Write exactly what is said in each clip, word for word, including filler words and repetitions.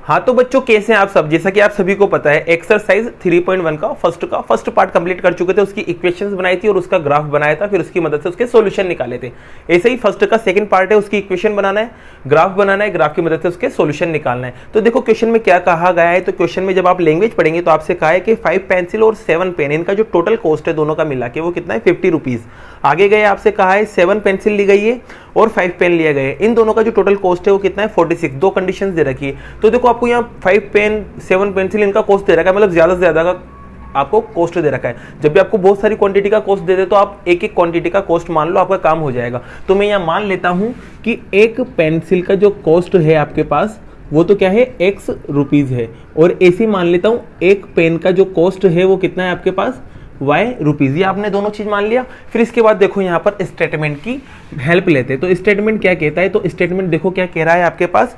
हाँ तो बच्चों कैसे हैं आप सब। जैसा कि आप सभी को पता है एक्सरसाइज थ्री पॉइंट वन का फर्स्ट का फर्स्ट पार्ट कंप्लीट कर चुके थे, उसकी इक्वेशंस बनाई थी और उसका ग्राफ बनाया था, फिर उसकी मदद से उसके सॉल्यूशन निकाले थे। ऐसे ही फर्स्ट का सेकंड पार्ट है, उसकी इक्वेशन बनाना है, ग्राफ बनाना है, ग्राफ की मदद से उसके सॉल्यूशन निकालना है। तो देखो क्वेश्चन में क्या कहा गया है। तो क्वेश्चन में जब आप लैंग्वेज पढ़ेंगे तो आपसे कहा है कि फाइव पेंसिल और सेवन पेन, इनका जो टोटल कॉस्ट है दोनों का मिला के वो कितना है फिफ्टी रुपीज। आगे गए आपसे कहा है सेवन पेंसिल ली गई है और फाइव पेन लिया गया है, इन दोनों का जो टोटल कॉस्ट है वो कितना है फोर्टी सिक्स। दो कंडीशंस दे रखी है। तो देखो आपको यहाँ फाइव पेन सेवन पेंसिल इनका कॉस्ट दे रखा है, मतलब ज्यादा से ज्यादा का आपको कॉस्ट दे रखा है। जब भी आपको बहुत सारी क्वांटिटी का कॉस्ट दे दे तो आप एक एक क्वांटिटी का कॉस्ट मान लो, आपका काम हो जाएगा। तो मैं यहाँ मान लेता हूं कि एक पेंसिल का जो कॉस्ट है आपके पास वो तो क्या है एक्स रुपीज है, और ऐसे मान लेता हूं एक पेन का जो कॉस्ट है वो कितना है आपके पास वाई रुपीज। ये आपने दोनों चीज मान लिया। फिर इसके बाद देखो यहाँ पर स्टेटमेंट की हेल्प लेते हैं। तो स्टेटमेंट क्या कहता है, तो स्टेटमेंट देखो क्या कह रहा है आपके पास,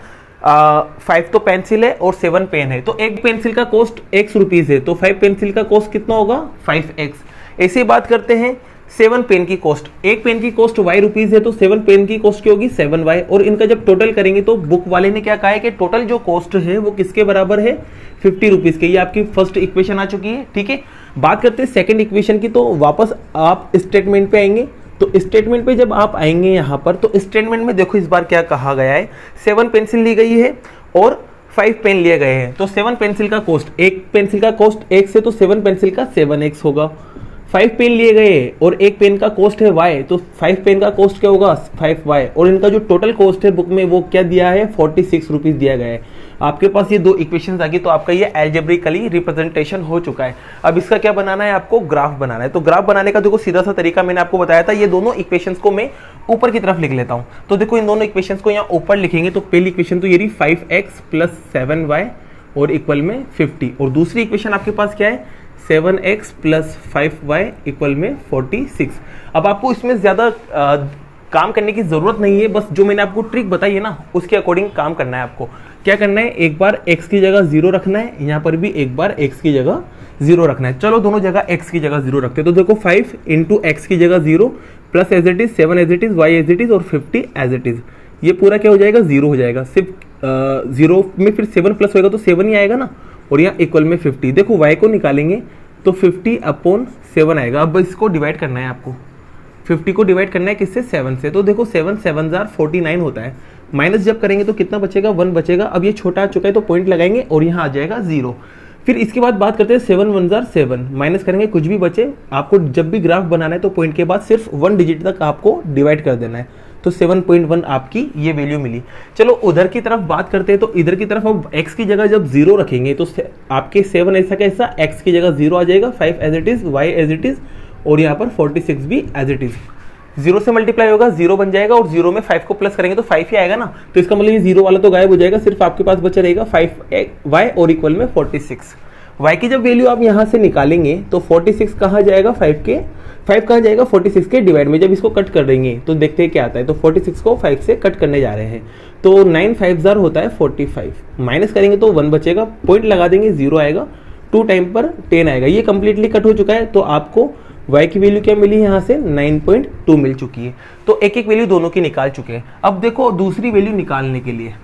फाइव तो पेंसिल है और सेवन पेन है, तो एक पेंसिल का कॉस्ट एक्स रुपीज है, तो फाइव पेंसिल का कॉस्ट कितना होगा फाइव एक्स। ऐसे बात करते हैं सेवन पेन की कॉस्ट, एक पेन की कॉस्ट वाई रुपीज है, तो सेवन पेन की कॉस्ट क्या होगी सेवन वाई। और इनका जब टोटल करेंगे तो बुक वाले ने क्या कहा है कि टोटल जो कॉस्ट है वो किसके बराबर है फिफ्टी रुपीज के। ये आपकी फर्स्ट इक्वेशन आ चुकी है। ठीक है, बात करते हैं सेकंड इक्वेशन की। तो वापस आप स्टेटमेंट पे आएंगे। तो स्टेटमेंट पे जब आप आएंगे यहाँ पर, तो स्टेटमेंट में देखो इस बार क्या कहा गया है, सेवन पेंसिल ली गई है और फाइव पेन लिए गए हैं। तो सेवन पेंसिल का कॉस्ट, एक पेंसिल का कॉस्ट एक्स है तो सेवन पेंसिल का सेवन एक्स होगा। फाइव पेन लिए गए और एक पेन का कॉस्ट है वाई, तो फाइव पेन का कॉस्ट क्या होगा फाइव वाई। और इनका जो टोटल कॉस्ट है बुक में वो क्या दिया है फोर्टी सिक्स रुपीज दिया गया है। आपके पास ये दो इक्वेशंस आ गई, तो आपका ये एल्जेब्रिकली रिप्रेजेंटेशन हो चुका है। अब इसका क्या बनाना है, आपको ग्राफ बनाना है। तो ग्राफ बनाने का देखो सीधा सा तरीका मैंने आपको बताया था। ये दोनों इक्वेशंस को मैं ऊपर की तरफ लिख लेता हूं। तो देखो इन दोनों इक्वेशंस को यहाँ ऊपर लिखेंगे। तो पहली इक्वेशन तो ये रही five X plus seven Y और इक्वल में फिफ्टी, और दूसरी इक्वेशन आपके पास क्या है seven X plus five Y equal में फोर्टी सिक्स। अब आपको इसमें ज्यादा आ, काम करने की जरूरत नहीं है, बस जो मैंने आपको ट्रिक बताई है ना उसके अकॉर्डिंग काम करना है। आपको क्या करना है, एक बार x की जगह जीरो रखना है, यहाँ पर भी एक बार x की जगह जीरो रखना है। चलो दोनों जगह x की जगह जीरो रखते हैं। तो देखो फाइव इंटू एक्स की जगह zero plus as it is seven as it is Y as it is और फिफ्टी एज इट इज, ये पूरा क्या हो जाएगा जीरो हो जाएगा। सिर्फ जीरो में फिर सेवन प्लस होगा तो सेवन ही आएगा ना, और यहाँ इक्वल में फिफ्टी। देखो y को निकालेंगे तो फिफ्टी अपॉन सेवन आएगा। अब इसको डिवाइड करना है, आपको फिफ्टी को डिवाइड करना है किससे सेवन से। तो देखो सेवन सेवन जार फोर्टी नाइन होता है, माइनस जब करेंगे तो कितना बचेगा वन बचेगा। अब ये छोटा आ चुका है तो पॉइंट लगाएंगे और यहाँ आ जाएगा जीरो। फिर इसके बाद बात करते हैं सेवन वन जार सेवन, माइनस करेंगे कुछ भी बचे। आपको जब भी ग्राफ बनाना है तो पॉइंट के बाद सिर्फ वन डिजिट तक आपको डिवाइड कर देना है। तो सेवन पॉइंट वन आपकी ये वैल्यू मिली। चलो उधर की तरफ बात करते हैं। तो इधर की तरफ अब x की जगह जब जीरो रखेंगे तो आपके सेवन ऐसा कैसा x की जगह जीरो आ जाएगा, five as it is, y as it is और यहाँ पर फोर्टी सिक्स भी एज इट इज। जीरो से मल्टीप्लाई होगा जीरो बन जाएगा, और जीरो में फाइव को प्लस करेंगे तो फाइव ही आएगा ना। तो इसका मतलब ये जीरो वाला तो गायब हो जाएगा, सिर्फ आपके पास बचा रहेगा फाइव वाई और इक्वल में फोर्टी सिक्स। y की जब वैल्यू आप यहाँ से निकालेंगे तो फोर्टी सिक्स कहाँ जाएगा फाइव के, फाइव कहाँ जाएगा फोर्टी सिक्स के डिवाइड में। जब इसको कट कर देंगे तो देखते हैं क्या आता है। तो फोर्टी सिक्स को फाइव से कट करने जा रहे हैं, तो नाइन फाइव जार होता है फोर्टी फाइव, माइनस करेंगे तो वन बचेगा, पॉइंट लगा देंगे जीरो आएगा, टू टाइम पर टेन आएगा। ये कंप्लीटली कट हो चुका है। तो आपको y की वैल्यू क्या मिली यहाँ से नाइन पॉइंट टू मिल चुकी है। तो एक एक वैल्यू दोनों की निकाल चुके हैं। अब देखो दूसरी वैल्यू निकालने के लिए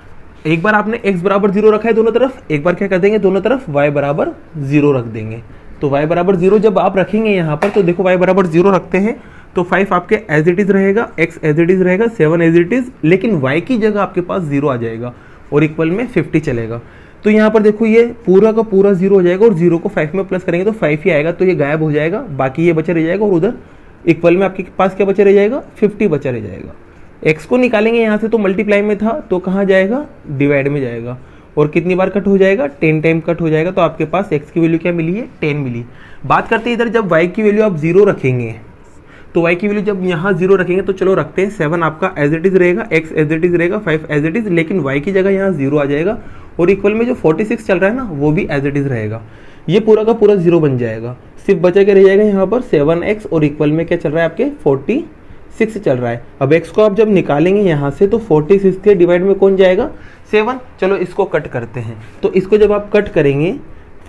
एक बार आपने x बराबर जीरो रखा है दोनों तरफ, एक बार क्या कर देंगे दोनों तरफ y बराबर जीरो रख देंगे। तो y बराबर जीरो जब आप रखेंगे यहाँ पर, तो देखो y बराबर जीरो रखते हैं तो फाइव आपके एज इट इज रहेगा, x एज इट इज रहेगा, सेवन एज इट इज, लेकिन y की जगह आपके पास जीरो आ जाएगा और इक्वल में फिफ्टी चलेगा। तो यहाँ पर देखो ये पूरा का पूरा जीरो हो जाएगा और जीरो को फाइव में प्लस करेंगे तो फाइव ही आएगा, तो ये गायब हो जाएगा, बाकी ये बचा रह जाएगा। और उधर इक्वल में आपके पास क्या बचा रह जाएगा फिफ्टी बचा रह जाएगा। x को निकालेंगे यहाँ से तो मल्टीप्लाई में था तो कहाँ जाएगा डिवाइड में जाएगा, और कितनी बार कट हो जाएगा टेन टाइम कट हो जाएगा। तो आपके पास x की वैल्यू क्या मिली है टेन मिली। बात करते हैं इधर जब y की वैल्यू आप जीरो रखेंगे, तो y की वैल्यू जब यहाँ जीरो रखेंगे तो चलो रखते हैं, सेवन आपका एज इट इज रहेगा, x एज इट इज रहेगा, फाइव एज इट इज, लेकिन y की जगह यहाँ जीरो आ जाएगा और इक्वल में जो फोर्टी सिक्स चल रहा है ना वो भी एज इट इज रहेगा। ये पूरा का पूरा जीरो बन जाएगा, सिर्फ बचा के रह जाएगा यहाँ पर सेवन एक्स और इक्वल में क्या चल रहा है आपके फोर्टी सिक्स चल रहा है। अब x को आप जब निकालेंगे यहाँ से तो फोर्टी सिक्स के डिवाइड में कौन जाएगा सेवन। चलो इसको कट करते हैं। तो इसको जब आप कट करेंगे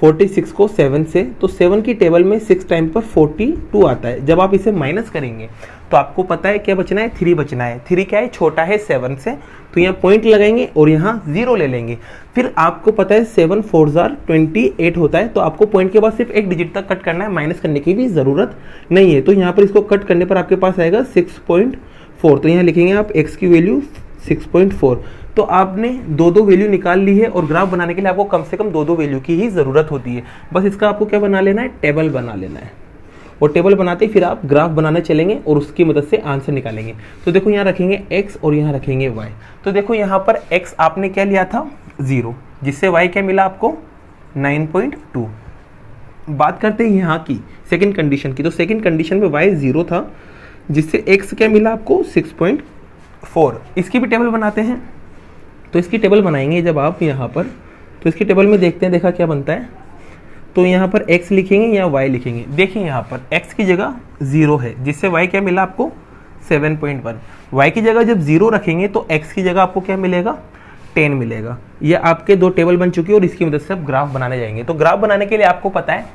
फोर्टी सिक्स को सेवन से, तो सेवन की टेबल में सिक्स टाइम पर फोर्टी टू आता है। जब आप इसे माइनस करेंगे तो आपको पता है क्या बचना है, थ्री बचना है। थ्री क्या है, छोटा है सेवन से, तो यहाँ पॉइंट लगाएंगे और यहाँ जीरो ले लेंगे। फिर आपको पता है सेवन फोर जार ट्वेंटी एट होता है, तो आपको पॉइंट के बाद सिर्फ एक डिजिट तक कट करना है, माइनस करने की भी जरूरत नहीं है। तो यहाँ पर इसको कट करने पर आपके पास आएगा सिक्स पॉइंट फोर, तो यहाँ लिखेंगे आप एक्स की वैल्यू सिक्स पॉइंट फोर। तो आपने दो दो वैल्यू निकाल ली है, और ग्राफ बनाने के लिए आपको कम से कम दो दो वैल्यू की ही जरूरत होती है। बस इसका आपको क्या बना लेना है, टेबल बना लेना है, और टेबल बनाते ही फिर आप ग्राफ बनाने चलेंगे और उसकी मदद से आंसर निकालेंगे। तो देखो यहाँ रखेंगे x और यहाँ रखेंगे y। तो देखो यहाँ पर x आपने क्या लिया था, जीरो, जिससे y क्या मिला आपको, नाइन पॉइंट टू। बात करते हैं यहाँ की सेकंड कंडीशन की, तो सेकंड कंडीशन में y जीरो था, जिससे x क्या मिला आपको, सिक्स पॉइंट फोर। इसकी भी टेबल बनाते हैं, तो इसकी टेबल बनाएंगे जब आप यहाँ पर, तो इसकी टेबल में देखते हैं, देखा क्या बनता है। तो यहाँ पर x लिखेंगे या y लिखेंगे। देखिए यहाँ पर x की जगह जीरो है, जिससे y क्या मिला आपको, सेवन पॉइंट वन। y की जगह जब जीरो रखेंगे तो x की जगह आपको क्या मिलेगा, टेन मिलेगा। ये आपके दो टेबल बन चुकी है, और इसकी मदद से आप ग्राफ बनाने जाएंगे। तो ग्राफ बनाने के लिए आपको पता है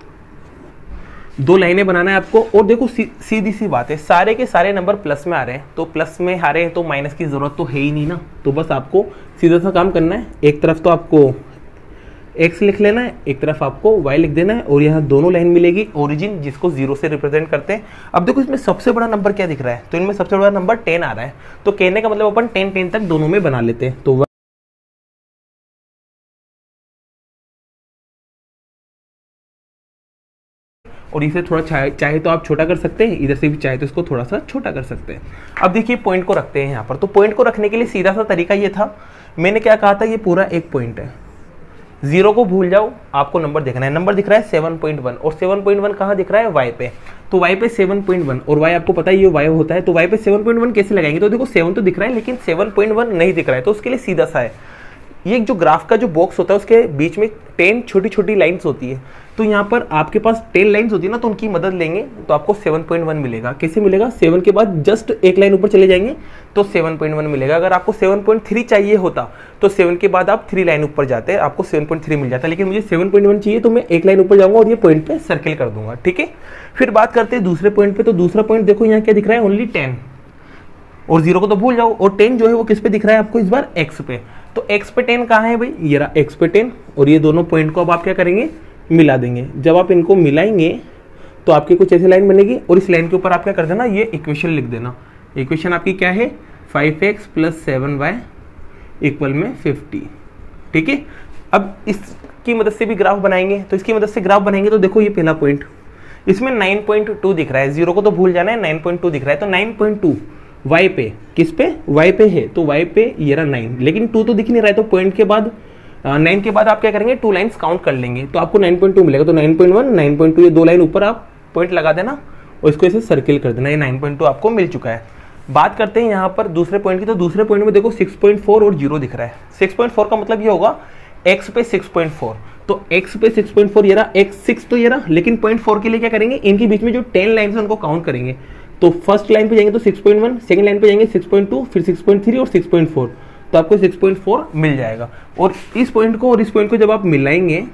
दो लाइनें बनाना है आपको। और देखो सी, सीधी सी बात है, सारे के सारे नंबर प्लस में आ रहे हैं, तो प्लस में आ रहे हैं तो माइनस की जरूरत तो है ही नहीं ना। तो बस आपको सीधा सा काम करना है, एक तरफ तो आपको x लिख लेना है, एक तरफ आपको y लिख देना है, और यहाँ दोनों लाइन मिलेगी ओरिजिन, जिसको जीरो से रिप्रेजेंट करते हैं। अब देखो इसमें सबसे बड़ा नंबर क्या दिख रहा है, तो इनमें सबसे बड़ा नंबर टेन आ रहा है। तो कहने का मतलब अपन टेन टेन तक दोनों में बना लेते हैं। तो और इसे थोड़ा चाहे चाहे तो आप छोटा कर सकते हैं, इधर से भी चाहे तो इसको थोड़ा सा छोटा कर सकते हैं। अब देखिए पॉइंट को रखते हैं यहाँ पर। तो पॉइंट को रखने के लिए सीधा सा तरीका ये था, मैंने क्या कहा था, ये पूरा एक पॉइंट है, जीरो को भूल जाओ, आपको नंबर देखना है। नंबर दिख रहा है सेवन पॉइंट वन, और सेवन पॉइंट वन कहाँ दिख रहा है, y पे। तो y पे सेवन पॉइंट वन, और y आपको पता है ये y होता है, तो y पे सेवन पॉइंट वन कैसे लगाएंगे। तो देखो सेवन तो दिख रहा है लेकिन सेवन पॉइंट वन नहीं दिख रहा है, तो उसके लिए सीधा सा है, ये जो ग्राफ का जो बॉक्स होता है उसके बीच में टेन छोटी छोटी लाइंस होती है। तो यहाँ पर आपके पास टेन लाइंस होती है ना, तो उनकी मदद लेंगे तो आपको सेवन पॉइंट वन मिलेगा। कैसे मिलेगा, सेवन के बाद जस्ट एक लाइन ऊपर चले जाएंगे तो सेवन पॉइंट वन मिलेगा। अगर आपको सेवन पॉइंट थ्री चाहिए होता तो सेवन के बाद आप थ्री लाइन ऊपर जाते हैं, आपको सेवन पॉइंट थ्री मिल जाता है। लेकिन मुझे सेवन पॉइंट वन चाहिए, तो मैं एक लाइन ऊपर जाऊंगा और ये पॉइंट पे सर्किल कर दूंगा, ठीक है। फिर बात करते हैं दूसरे पॉइंट पे। तो दूसरा पॉइंट देखो यहाँ क्या दिख रहा है, ओनली टेन, और जीरो को तो भूल जाओ। और टेन जो है वो किस पे दिख रहा है आपको, इस बार एक्स पे। तो एक्स पे टेन कहाँ है भाई, ये रहा एक्स पे टेन। और ये दोनों पॉइंट को अब आप क्या करेंगे, मिला देंगे। जब आप इनको मिलाएंगे तो आपकी कुछ ऐसी लाइन बनेगी, और इस लाइन के ऊपर आप क्या कर देना, ये इक्वेशन लिख देना। इक्वेशन आपकी क्या है, five X plus seven Y equal में फिफ्टी, ठीक है। अब इसकी मदद से भी ग्राफ बनाएंगे, तो इसकी मदद से ग्राफ बनाएंगे तो देखो ये पहला पॉइंट, इसमें नाइन पॉइंट टू दिख रहा है, जीरो को तो भूल जाना है, नाइन पॉइंट टू दिख रहा है। तो नाइन पॉइंट टू y पे, किस पे, y पे है, तो y पे ये रहा नाइन, लेकिन टू तो दिख नहीं रहा है। तो पॉइंट के बाद नाइन के बाद आप क्या करेंगे, टू लाइंस काउंट कर लेंगे, तो आपको नाइन पॉइंट टू मिलेगा। तो nine point one, nine point two, ये दो लाइन ऊपर आप पॉइंट लगा देना और इसको ऐसे सर्किल कर देना। ये नाइन पॉइंट टू आपको मिल चुका है। बात करते हैं यहाँ पर दूसरे पॉइंट की। तो दूसरे पॉइंट में देखो सिक्स पॉइंट फोर और जीरो दिख रहा है। सिक्स पॉइंट फोर का मतलब ये होगा x पे सिक्स पॉइंट फोर, तो x पे सिक्स पॉइंट फोर ये रहा, x सिक्स तो ये रहा, लेकिन पॉइंट फोर के लिए क्या करेंगे, इनके बीच में जो टेन लाइन है उनको काउंट करेंगे। तो फर्स्ट लाइन पे जाएंगे तो six point one, second line पे जाएंगे सिक्स पॉइंट टू, फिर सिक्स पॉइंट थ्री और सिक्स पॉइंट फोर, तो आपको सिक्स पॉइंट फोर मिल जाएगा। और इस पॉइंट को और इस पॉइंट को जब आप मिलाएंगे,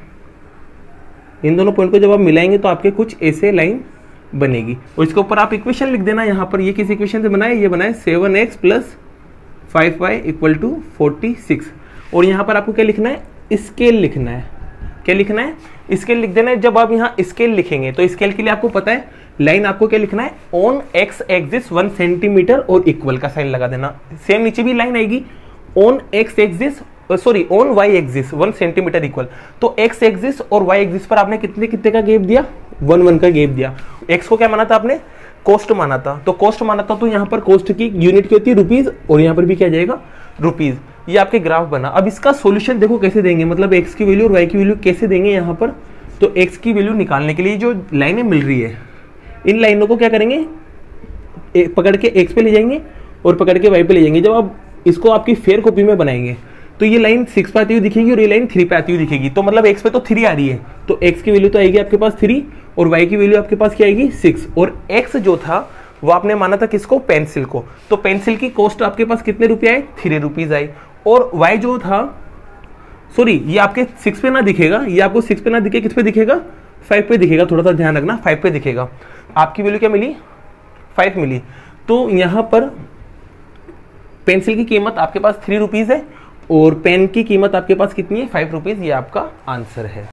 इन दोनों पॉइंट को जब आप मिलाएंगे तो आपके कुछ ऐसे लाइन बनेगी। और इसके ऊपर आप इक्वेशन लिख देना। यहाँ पर ये किस इक्वेशन से बनाए, ये बनाए seven X plus five Y equal to forty six. और यहाँ पर आपको क्या लिखना है, स्केल लिखना है। क्या लिखना है, स्केल लिख देना है। जब आप यहाँ स्केल लिखेंगे तो स्केल के लिए आपको पता है लाइन आपको क्या लिखना है, on X axis one centimetre और इक्वल का साइन लगा देना। सेम नीचे भी लाइन आएगी, on X axis sorry on Y axis one centimetre equal. तो एक्स एक्सिस और वाई एक्सिस पर आपने कितने कितने का गैप दिया, वन वन का गैप दिया। एक्स को क्या माना था आपने, कॉस्ट माना था। तो कॉस्ट माना था तो यहाँ पर कॉस्ट की यूनिट क्या होती है, रुपीज, और यहाँ पर भी क्या जाएगा, रुपीज। ये आपके ग्राफ बना। अब इसका सॉल्यूशन देखो कैसे देंगे, मतलब एक्स की वैल्यू और वाई की वैल्यू कैसे देंगे यहाँ पर। तो एक्स की वैल्यू निकालने के लिए जो लाइनें मिल रही है, इन लाइनों को क्या करेंगे, पकड़ के एक्स पे ले जाएंगे और पकड़ के वाई पे ले जाएंगे। जब आप इसको आपकी फेयर कॉपी में बनाएंगे तो ये लाइन सिक्स पे आती हुई दिखेगी और ये लाइन थ्री पे आती हुई दिखेगी। तो मतलब एक्स पे तो थ्री आ रही है, तो एक्स की वैल्यू तो आएगी आपके पास थ्री, और वाई की वैल्यू आपके पास क्या आएगी, सिक्स। और एक्स जो था वो आपने माना था किसको, पेंसिल को। तो पेंसिल की कॉस्ट आपके पास कितने रुपये आए, थ्री रुपीज आई। और वाई जो था सॉरी ये आपके सिक्स पे ना दिखेगा, ये आपको सिक्स पे ना दिखे, किस पे दिखेगा, फाइव पे दिखेगा, थोड़ा सा ध्यान रखना, फाइव पे दिखेगा। आपकी वैल्यू क्या मिली, फाइव मिली। तो यहाँ पर पेंसिल की कीमत आपके पास थ्री रुपीज है और पेन की कीमत आपके पास कितनी है, फाइव रुपीज। ये आपका आंसर है।